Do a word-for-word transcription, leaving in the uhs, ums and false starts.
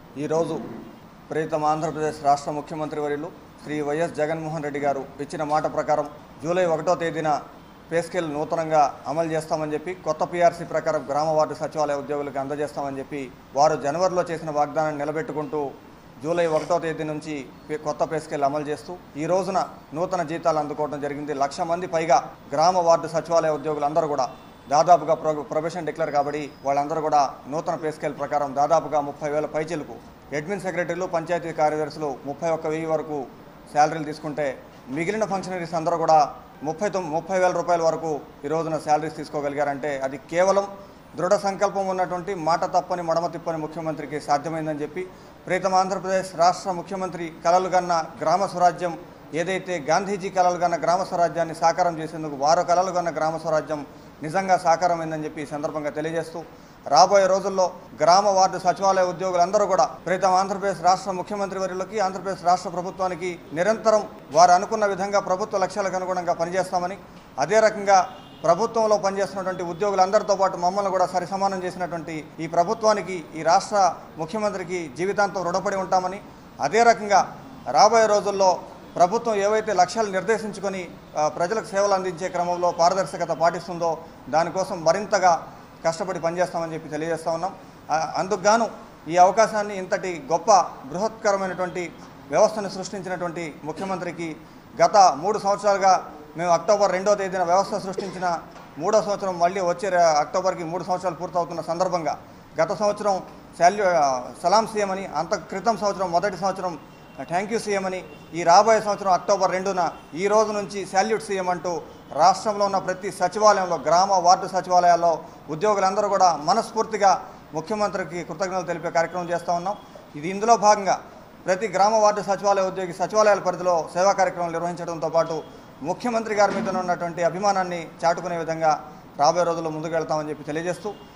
ఈరోజు ప్రీతం ఆంధ్రప్రదేశ్ రాష్ట్ర ముఖ్యమంత్రి వర్యులు శ్రీ వైఎస్ జగన్మోహన్ రెడ్డి గారు ఇచ్చిన మాట ప్రకారం జూలై ఒకటో తేదీన పే స్కేల్ నూతనంగా అమలు చేస్తామని చెప్పి కొత్త పీఆర్సీ ప్రకారం గ్రామ వార్డు సచివాలయ ఉద్యోగులకు అందజేస్తామని చెప్పి వారు జనవరిలో చేసిన వాగ్దానాన్ని నిలబెట్టుకుంటూ జూలై ఒకటో తేదీ నుంచి కొత్త పే స్కేల్ అమలు చేస్తూ ఈ రోజున నూతన జీతాలు అందుకోవడం జరిగింది. లక్ష మంది పైగా గ్రామ వార్డు సచివాలయ ఉద్యోగులందరూ కూడా దాదాపుగా ప్రొ ప్రొబేషన్ డిక్లేర్ కాబట్టి వాళ్ళందరూ కూడా నూతన పే స్కేల్ ప్రకారం దాదాపుగా ముప్పై వేల పైచీలకు అడ్మిన్ సెక్రటరీలు పంచాయతీ కార్యదర్శులు ముప్పై ఒక్క వెయ్యి వరకు శాలరీలు తీసుకుంటే మిగిలిన ఫంక్షనరీస్ అందరూ కూడా ముప్పై తొమ్మిది ముప్పై వేల రూపాయల వరకు ఈ రోజున శాలరీస్ తీసుకోగలిగారంటే అది కేవలం దృఢ సంకల్పం ఉన్నటువంటి మాట తప్పని మడమ తిప్పని ముఖ్యమంత్రికి సాధ్యమైందని చెప్పి ప్రీతం ఆంధ్రప్రదేశ్ రాష్ట్ర ముఖ్యమంత్రి కలలు కన్న గ్రామ స్వరాజ్యం ఏదైతే గాంధీజీ కలలు కన్న గ్రామ స్వరాజ్యాన్ని సాకారం చేసేందుకు వారు కలలు కన్న గ్రామ స్వరాజ్యం నిజంగా సాకారమైందని చెప్పి ఈ సందర్భంగా తెలియజేస్తూ రాబోయే రోజుల్లో గ్రామ వార్డు సచివాలయ ఉద్యోగులందరూ కూడా ప్రీతం ఆంధ్రప్రదేశ్ రాష్ట్ర ముఖ్యమంత్రి వర్యులకి ఆంధ్రప్రదేశ్ రాష్ట్ర ప్రభుత్వానికి నిరంతరం వారు అనుకున్న విధంగా ప్రభుత్వ లక్ష్యాలకు అనుగుణంగా పనిచేస్తామని, అదే రకంగా ప్రభుత్వంలో పనిచేస్తున్నటువంటి ఉద్యోగులందరితో పాటు మమ్మల్ని కూడా సరి సమానం చేసినటువంటి ఈ ప్రభుత్వానికి ఈ రాష్ట్ర ముఖ్యమంత్రికి జీవితాంతం రుణపడి ఉంటామని, అదే రకంగా రాబోయే రోజుల్లో ప్రభుత్వం ఏవైతే లక్ష్యాలు నిర్దేశించుకొని ప్రజలకు సేవలు అందించే క్రమంలో పారదర్శకత పాటిస్తుందో దానికోసం మరింతగా కష్టపడి పనిచేస్తామని చెప్పి తెలియజేస్తా ఉన్నాం. అందుకు గాను ఈ అవకాశాన్ని ఇంతటి గొప్ప బృహత్కరమైనటువంటి వ్యవస్థను సృష్టించినటువంటి ముఖ్యమంత్రికి గత మూడు సంవత్సరాలుగా మేము అక్టోబర్ రెండో తేదీన వ్యవస్థ సృష్టించిన మూడో సంవత్సరం మళ్ళీ వచ్చే అక్టోబర్కి మూడు సంవత్సరాలు పూర్తవుతున్న సందర్భంగా గత సంవత్సరం శాల్యూ సలాం సీఎం అని, అంత క్రితం సంవత్సరం మొదటి సంవత్సరం థ్యాంక్ యూ సీఎం అని, ఈ రాబోయే సంవత్సరం అక్టోబర్ రెండున ఈ రోజు నుంచి శాల్యూట్ సీఎం అంటూ రాష్ట్రంలో ఉన్న ప్రతి సచివాలయంలో గ్రామ వార్డు సచివాలయాల్లో ఉద్యోగులందరూ కూడా మనస్ఫూర్తిగా ముఖ్యమంత్రికి కృతజ్ఞతలు తెలిపే కార్యక్రమం చేస్తూ ఉన్నాం. ఇది ఇందులో భాగంగా ప్రతి గ్రామ వార్డు సచివాలయ ఉద్యోగి సచివాలయాల పరిధిలో సేవా కార్యక్రమాలు నిర్వహించడంతో పాటు ముఖ్యమంత్రి గారి మీద ఉన్నటువంటి అభిమానాన్ని చాటుకునే విధంగా రాబోయే రోజుల్లో ముందుకు వెళ్తామని చెప్పి తెలియజేస్తూ